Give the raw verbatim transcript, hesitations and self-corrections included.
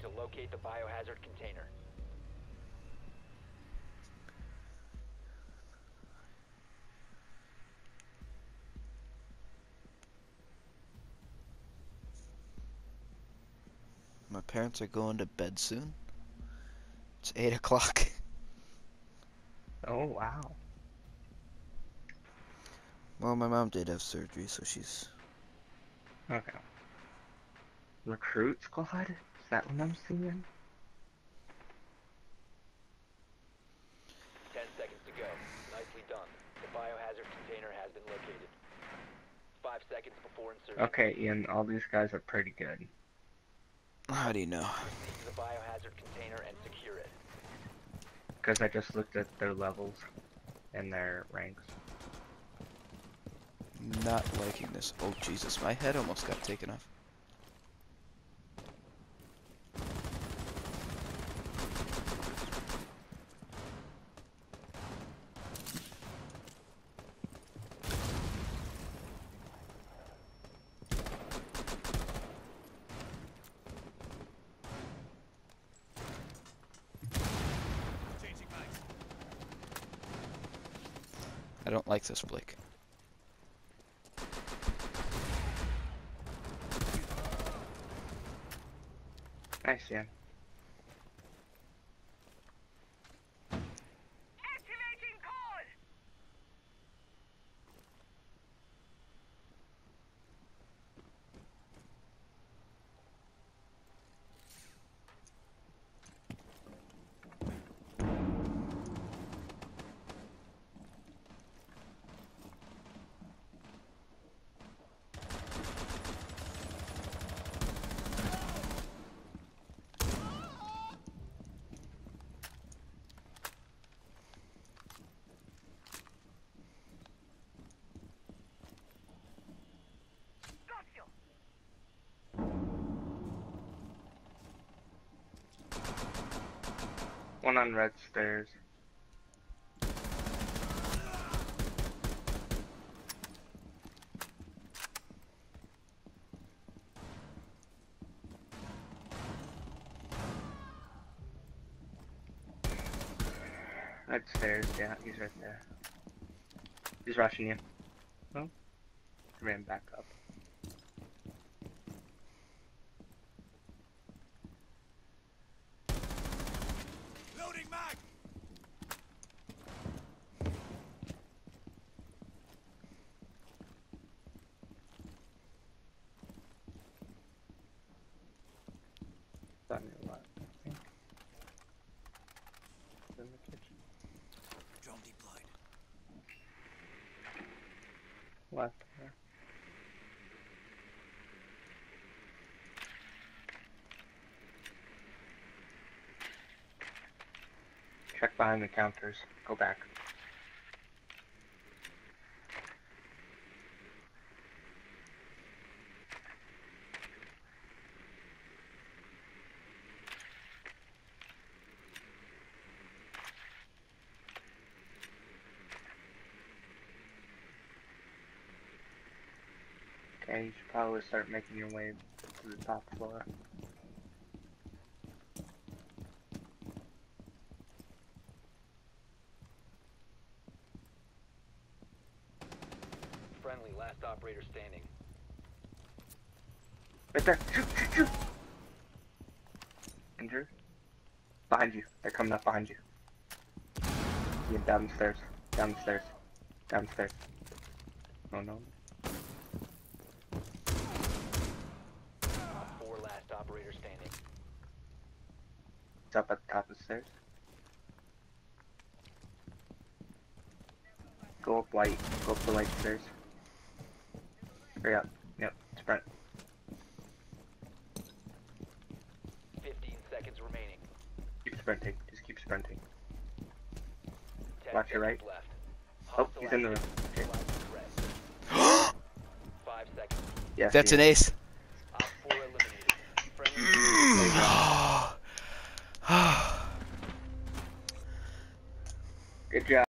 to locate the biohazard container. My parents are going to bed soon. It's eight o'clock. Oh, wow. Well, my mom did have surgery, so she's... Okay. Recruit squad? Is that what I'm seeing? Ten seconds to go. Nicely done. The biohazard container has been located. Five seconds before insertion. Okay, Ian, all these guys are pretty good. How do you know? Proceed to the biohazard container and secure it. Because I just looked at their levels and their ranks. Not liking this. Oh, Jesus, my head almost got taken off. I don't like this, Blake. Nice, Ian. Activating code! Got you! One on red stairs. Red stairs, yeah, he's right there. He's rushing you. Oh, he ran back up. Loading mag! On your left, I think. In the kitchen. Drone deployed. Left there. Check behind the counters. Go back. Okay, you should probably start making your way to the top floor. Friendly, last operator standing. Right there! Shoot! Shoot! Shoot! Injured? Behind you. They're coming up behind you. Yeah, downstairs. Downstairs. Downstairs. Oh no. Four last operator standing. It's up at the top of the stairs. Go up white. Go up the white stairs. Hurry up. Yep. Sprint. Fifteen seconds remaining. Keep sprinting. Just keep sprinting. Ten Watch your right. seconds left. Oh, Hostile he's in the room. activity. Okay. Flag threat. Five seconds. Yes, That's he an is. ace. Op four eliminated. Friendly. Good job.